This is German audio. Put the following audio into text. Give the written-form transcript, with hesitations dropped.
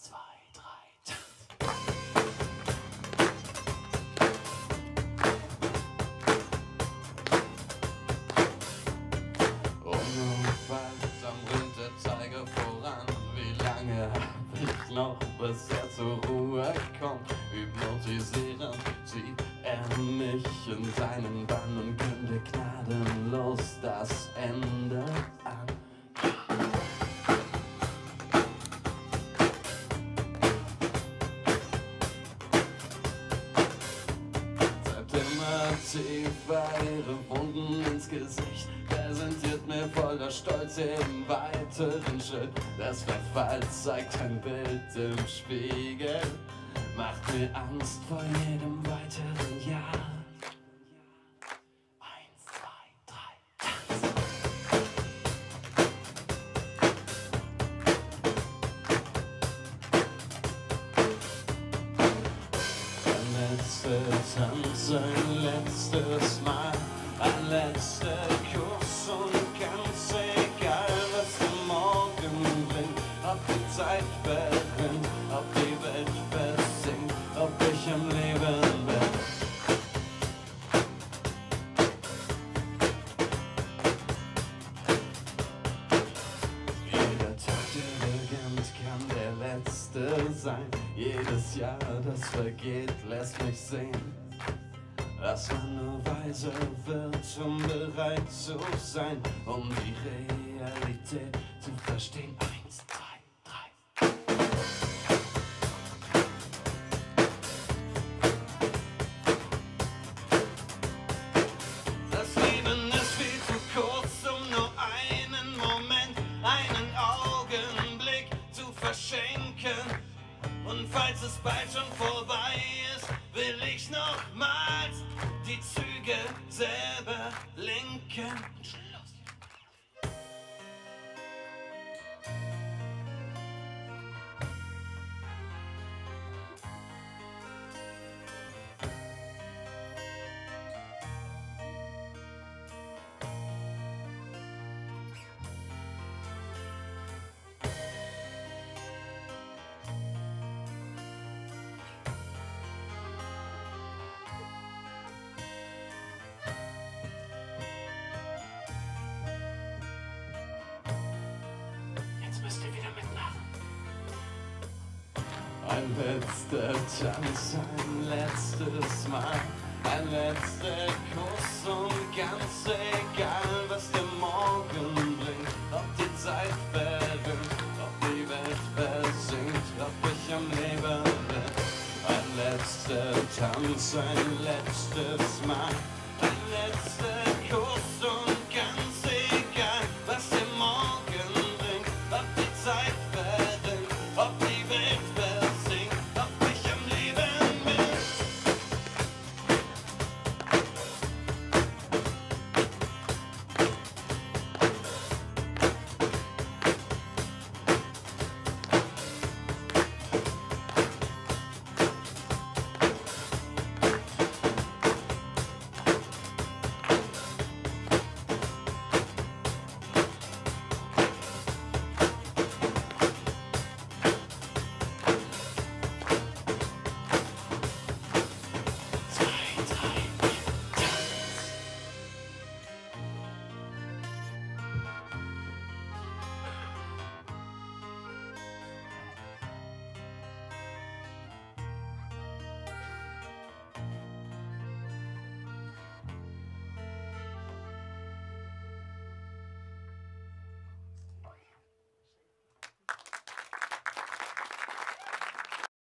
2, 3, unaufhaltsam bringt der Zeiger voran. Wie lange hab ich noch, bis er zur Ruhe kommt? Hypnotisierend zieht er mich in seinen Bann und kündigt gnadenlos das Ende an. Immer tiefer ihre Wunden ins Gesicht, präsentiert mir voller Stolz jeden weiteren Schritt. Das Verfall zeigt ein Bild im Spiegel, macht mir Angst vor jedem weiteren Jahr. 1, 2, 3, tanz! Letzter Tanz, ein letztes Mal, ein letzter Kuss und ganz egal, was der Morgen bringt, ob die Zeit verrinnt, ob die Welt versinkt, ob ich am Leben bin. Jeder Tag, der beginnt, kann der letzte sein. Jedes Jahr, das vergeht, lässt mich sehen, dass man nur weiser wird, um bereit zu sein, um die Realität zu verstehen. 1, 2, 3. Das Leben ist viel zu kurz, um nur einen Moment, einen Augenblick zu verschenken. Und falls es bald schon vorbei ist, will ich nochmals die Züge selber lenken. Schluss. Müsst ihr wieder mitmachen. Ein letzter Tanz, ein letztes Mal, ein letzter Kuss und ganz egal, was der Morgen bringt, ob die Zeit verrinnt, ob die Welt versinkt, ob ich am Leben bin. Ein letzter Tanz, ein letztes Mal.